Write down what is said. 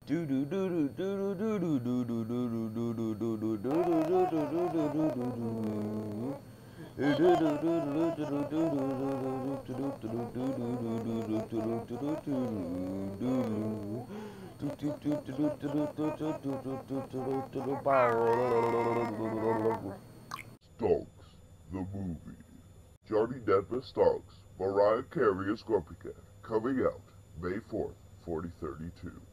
Stonks, the movie. Johnny Depp as Stonks, Mariah Carey as Grumpy Cat, coming out May 4th, 2032.